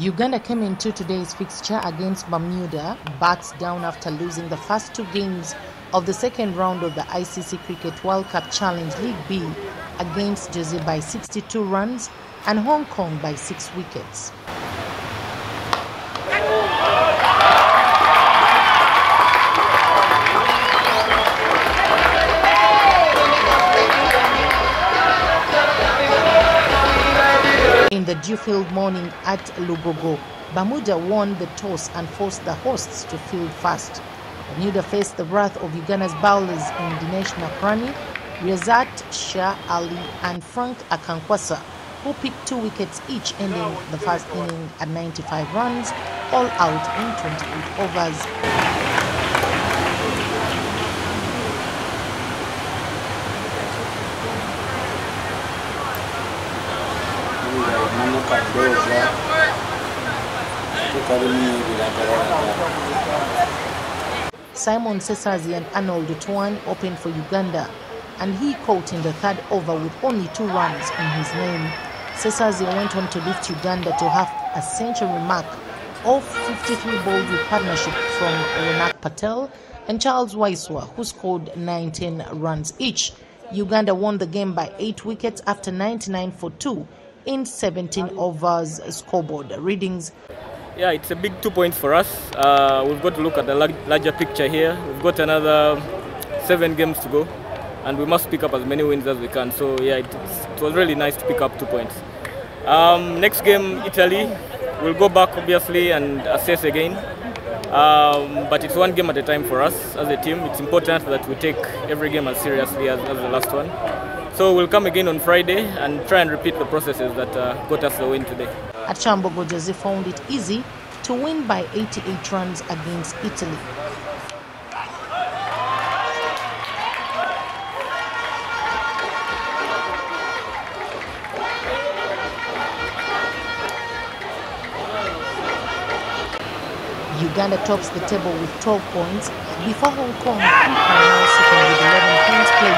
Uganda came into today's fixture against Bermuda, backs down after losing the first two games of the second round of the ICC Cricket World Cup Challenge League B against Jersey by 62 runs and Hong Kong by 6 wickets. In the dew-filled morning at Lugogo, Bermuda won the toss and forced the hosts to field first. Bermuda faced the wrath of Uganda's bowlers in Dinesh Nakrani, Riazat Shah Ali and Frank Akankwasa, who picked 2 wickets each, ending the first inning at 95 runs, all out in 28 overs. Simon Sesazi and Arnold Tuan opened for Uganda, and he caught in the third over with only 2 runs in his name. Sesazi went on to lift Uganda to half a century mark of 53 balls with partnership from Ronak Patel and Charles Waiswa, who scored 19 runs each. Uganda won the game by 8 wickets after 99 for 2 in 17 overs scoreboard readings. Yeah, it's a big 2 points for us. We've got to look at the larger picture here. We've got another 7 games to go, and we must pick up as many wins as we can. So yeah, it was really nice to pick up 2 points. Next game, Italy. We'll go back obviously and assess again. But it's 1 game at a time for us as a team. It's important that we take every game as seriously as the last one. So we'll come again on Friday and try and repeat the processes that got us the win today. At Kyambogo, Jersey found it easy to win by 88 runs against Italy. Uganda tops the table with 12 points before Hong Kong, who are now second with 11 points.